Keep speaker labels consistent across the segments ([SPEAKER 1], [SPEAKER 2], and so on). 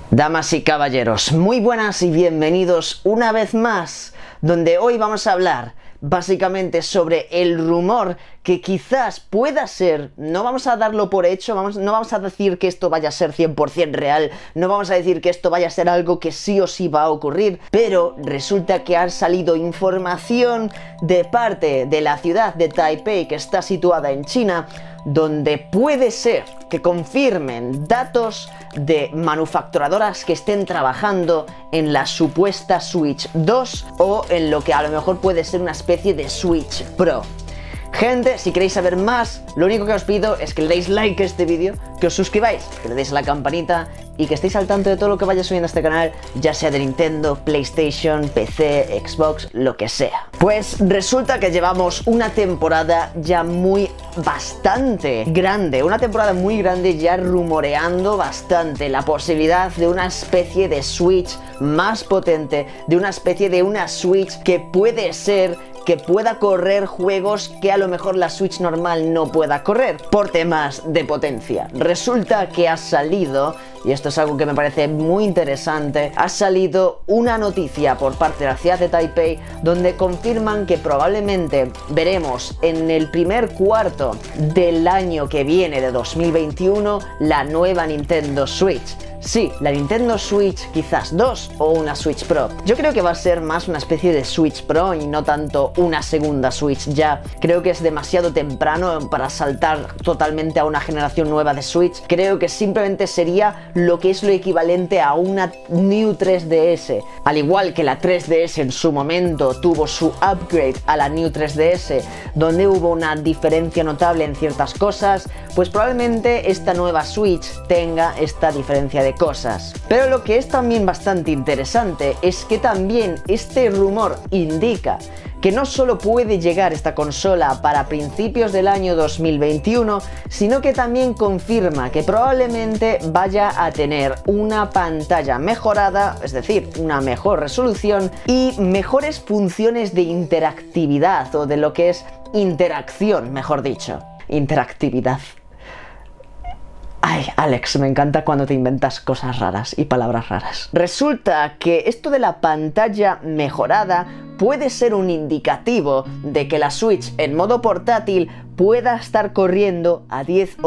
[SPEAKER 1] Damas y caballeros, muy buenas y bienvenidos una vez más, donde hoy vamos a hablar básicamente sobre el rumor que quizás pueda ser, no vamos a darlo por hecho, no vamos a decir que esto vaya a ser 100% real, no vamos a decir que esto vaya a ser algo que sí o sí va a ocurrir, pero resulta que ha salido información de parte de la ciudad de Taipei, que está situada en China, donde puede ser que confirmen datos de manufacturadoras que estén trabajando en la supuesta Switch 2 o en lo que a lo mejor puede ser una especie de Switch Pro. Gente, si queréis saber más, lo único que os pido es que le deis like a este vídeo, que os suscribáis, que le deis a la campanita y que estéis al tanto de todo lo que vaya subiendo a este canal, ya sea de Nintendo, PlayStation, PC, Xbox, lo que sea. Pues resulta que llevamos una temporada ya bastante grande, una temporada muy grande ya rumoreando bastante la posibilidad de una especie de Switch más potente, de una especie de una Switch que puede ser que pueda correr juegos que a lo mejor la Switch normal no pueda correr por temas de potencia. Resulta que ha salido, y esto es algo que me parece muy interesante, ha salido una noticia por parte de la ciudad de Taipei donde confirman que probablemente veremos en el primer cuarto del año que viene de 2021 la nueva Nintendo Switch. Sí, la Nintendo Switch quizás 2 o una Switch Pro. Yo creo que va a ser más una especie de Switch Pro y no tanto una segunda Switch ya. Creo que es demasiado temprano para saltar totalmente a una generación nueva de Switch. Creo que simplemente sería lo que es lo equivalente a una New 3DS. Al igual que la 3DS en su momento tuvo su upgrade a la New 3DS, donde hubo una diferencia notable en ciertas cosas, pues probablemente esta nueva Switch tenga esta diferencia de cosas. Pero lo que es también bastante interesante es que también este rumor indica que no solo puede llegar esta consola para principios del año 2021, sino que también confirma que probablemente vaya a tener una pantalla mejorada, es decir, una mejor resolución y mejores funciones de interactividad, o de lo que es interacción, mejor dicho. Interactividad. Ay, Alex, me encanta cuando te inventas cosas raras y palabras raras. Resulta que esto de la pantalla mejorada puede ser un indicativo de que la Switch en modo portátil pueda estar corriendo a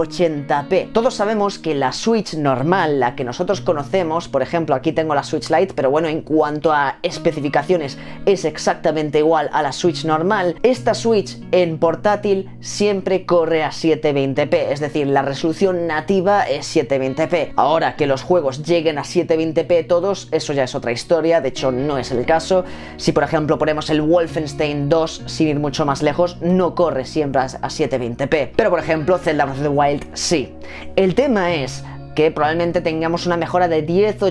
[SPEAKER 1] 1080p. Todos sabemos que la Switch normal, la que nosotros conocemos, por ejemplo, aquí tengo la Switch Lite, pero bueno, en cuanto a especificaciones es exactamente igual a la Switch normal. Esta Switch en portátil siempre corre a 720p, es decir, la resolución nativa es 720p. Ahora que los juegos lleguen a 720p todos, eso ya es otra historia, de hecho no es el caso. Si por ejemplo ponemos el Wolfenstein 2, sin ir mucho más lejos, no corre siempre a 720p. Pero por ejemplo, Zelda Breath of the Wild sí. El tema es que probablemente tengamos una mejora de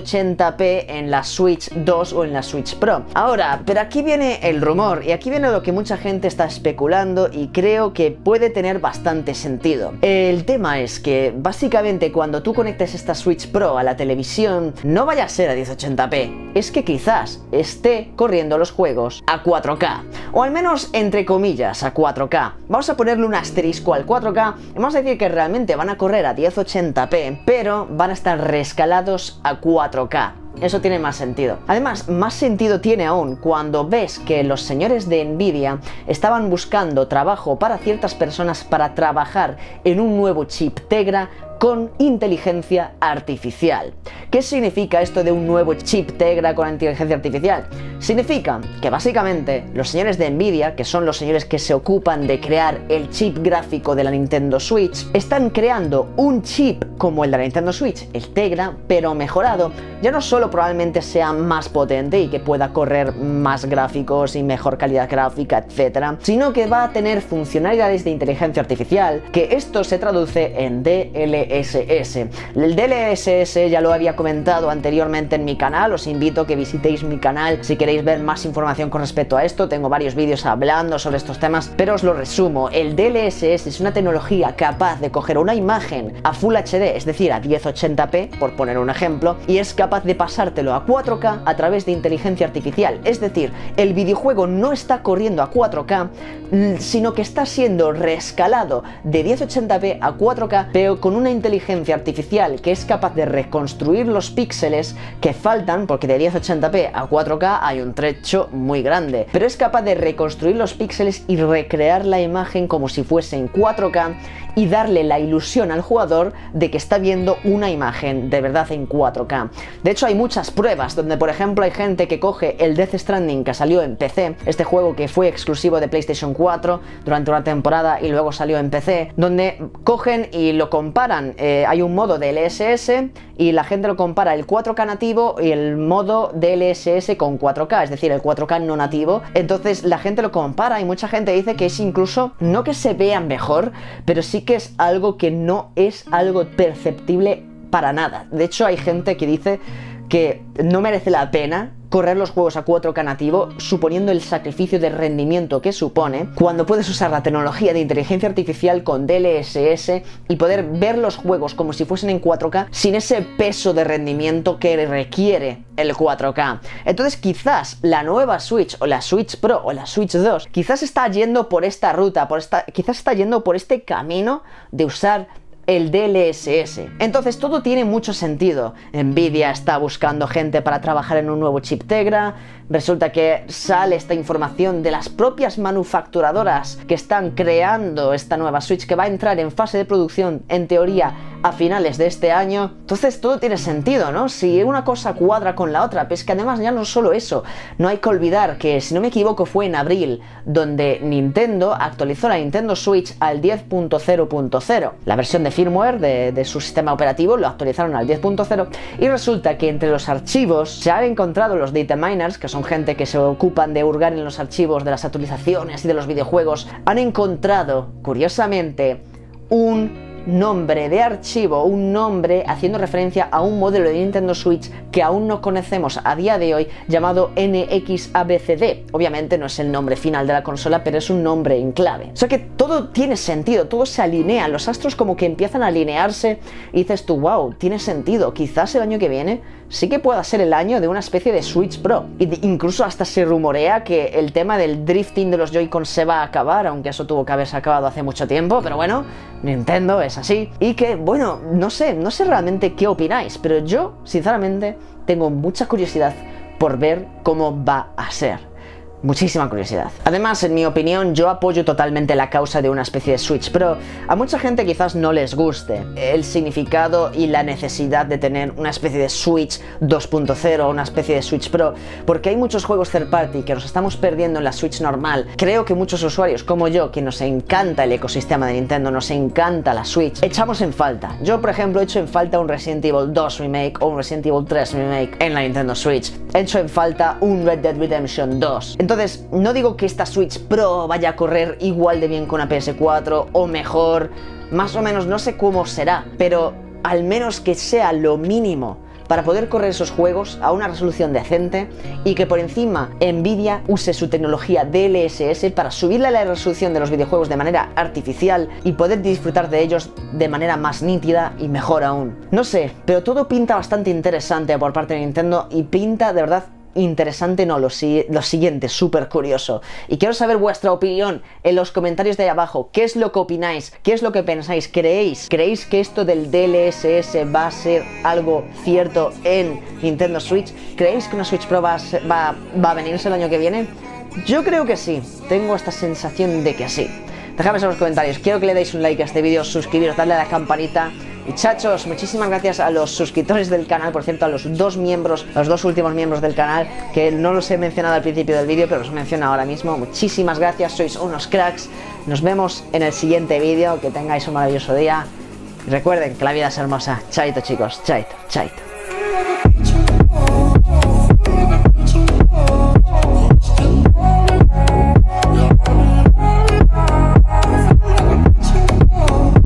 [SPEAKER 1] 1080p en la Switch 2 o en la Switch Pro. Ahora, pero aquí viene el rumor y aquí viene lo que mucha gente está especulando y creo que puede tener bastante sentido. El tema es que básicamente cuando tú conectes esta Switch Pro a la televisión no vaya a ser a 1080p, es que quizás esté corriendo los juegos a 4K, o al menos entre comillas a 4K. Vamos a ponerle un asterisco al 4K y vamos a decir que realmente van a correr a 1080p, pero van a estar rescalados a 4K. Eso tiene más sentido. Además, más sentido tiene aún cuando ves que los señores de Nvidia estaban buscando trabajo para ciertas personas para trabajar en un nuevo chip Tegra con inteligencia artificial. ¿Qué significa esto de un nuevo chip Tegra con inteligencia artificial? Significa que básicamente los señores de Nvidia, que son los señores que se ocupan de crear el chip gráfico de la Nintendo Switch, están creando un chip como el de la Nintendo Switch, el Tegra, pero mejorado. Ya no solo probablemente sea más potente y que pueda correr más gráficos y mejor calidad gráfica, etcétera, sino que va a tener funcionalidades de inteligencia artificial, que esto se traduce en DLSS. El DLSS ya lo había comentado anteriormente en mi canal, os invito a que visitéis mi canal si queréis ver más información con respecto a esto. Tengo varios vídeos hablando sobre estos temas, pero os lo resumo. El DLSS es una tecnología capaz de coger una imagen a Full HD, es decir, a 1080p, por poner un ejemplo, y es capaz capaz de pasártelo a 4K a través de inteligencia artificial. Es decir, el videojuego no está corriendo a 4K, sino que está siendo reescalado de 1080p a 4K, pero con una inteligencia artificial que es capaz de reconstruir los píxeles que faltan, porque de 1080p a 4K hay un trecho muy grande, pero es capaz de reconstruir los píxeles y recrear la imagen como si fuese en 4K y darle la ilusión al jugador de que está viendo una imagen de verdad en 4K. De hecho, hay muchas pruebas donde, por ejemplo, hay gente que coge el Death Stranding que salió en PC, este juego que fue exclusivo de PlayStation 4 durante una temporada y luego salió en PC, donde cogen y lo comparan. Hay un modo de DLSS y la gente lo compara el 4K nativo y el modo DLSS con 4K, es decir, el 4K no nativo. Entonces la gente lo compara y mucha gente dice que es incluso, no que se vea mejor, pero sí que es algo que no es algo perceptible para nada. De hecho, hay gente que dice que no merece la pena correr los juegos a 4K nativo, suponiendo el sacrificio de rendimiento que supone, cuando puedes usar la tecnología de inteligencia artificial con DLSS y poder ver los juegos como si fuesen en 4K sin ese peso de rendimiento que requiere el 4K. Entonces quizás la nueva Switch o la Switch Pro o la Switch 2 quizás está yendo por esta ruta, quizás está yendo por este camino de usar el DLSS. Entonces todo tiene mucho sentido. Nvidia está buscando gente para trabajar en un nuevo chip Tegra. Resulta que sale esta información de las propias manufacturadoras que están creando esta nueva Switch, que va a entrar en fase de producción, en teoría, a finales de este año. Entonces todo tiene sentido, ¿no? Si una cosa cuadra con la otra, pero es que además ya no solo eso, no hay que olvidar que, si no me equivoco, fue en abril donde Nintendo actualizó la Nintendo Switch al 10.0.0. La versión de firmware de su sistema operativo lo actualizaron al 10.0 y resulta que entre los archivos se han encontrado los data miners, que son gente que se ocupan de hurgar en los archivos de las actualizaciones y de los videojuegos, han encontrado, curiosamente, un nombre de archivo, un nombre haciendo referencia a un modelo de Nintendo Switch que aún no conocemos a día de hoy, llamado NXABCD. Obviamente no es el nombre final de la consola, pero es un nombre en clave. O sea que todo tiene sentido, todo se alinea, los astros como que empiezan a alinearse y dices tú, wow, tiene sentido, quizás el año que viene sí que pueda ser el año de una especie de Switch Pro. Incluso hasta se rumorea que el tema del drifting de los Joy-Con se va a acabar, aunque eso tuvo que haberse acabado hace mucho tiempo, pero bueno, Nintendo es así. Y que, bueno, no sé realmente qué opináis, pero yo, sinceramente, tengo mucha curiosidad por ver cómo va a ser. Muchísima curiosidad. Además, en mi opinión, yo apoyo totalmente la causa de una especie de Switch Pro. A mucha gente quizás no les guste el significado y la necesidad de tener una especie de Switch 2.0 o una especie de Switch Pro, porque hay muchos juegos third party que nos estamos perdiendo en la Switch normal. Creo que muchos usuarios como yo, que nos encanta el ecosistema de Nintendo, nos encanta la Switch, echamos en falta. Yo, por ejemplo, he hecho en falta un Resident Evil 2 Remake o un Resident Evil 3 Remake en la Nintendo Switch. He hecho en falta un Red Dead Redemption 2. Entonces, no digo que esta Switch Pro vaya a correr igual de bien que una PS4 o mejor, más o menos, no sé cómo será, pero al menos que sea lo mínimo para poder correr esos juegos a una resolución decente y que por encima Nvidia use su tecnología DLSS para subirle la resolución de los videojuegos de manera artificial y poder disfrutar de ellos de manera más nítida y mejor aún. No sé, pero todo pinta bastante interesante por parte de Nintendo y pinta de verdad interesante, no, lo siguiente, súper curioso. Y quiero saber vuestra opinión en los comentarios de ahí abajo. ¿Qué es lo que opináis? ¿Qué es lo que pensáis? ¿Creéis que esto del DLSS va a ser algo cierto en Nintendo Switch? ¿Creéis que una Switch Pro va a venirse el año que viene? Yo creo que sí, tengo esta sensación de que sí. Dejadme en los comentarios, quiero que le deis un like a este vídeo, suscribiros, darle a la campanita. Y chachos, muchísimas gracias a los suscriptores del canal, por cierto, a los dos últimos miembros del canal, que no los he mencionado al principio del vídeo, pero los menciono ahora mismo. Muchísimas gracias, sois unos cracks. Nos vemos en el siguiente vídeo, que tengáis un maravilloso día. Y recuerden que la vida es hermosa. Chaito chicos, chaito, chaito.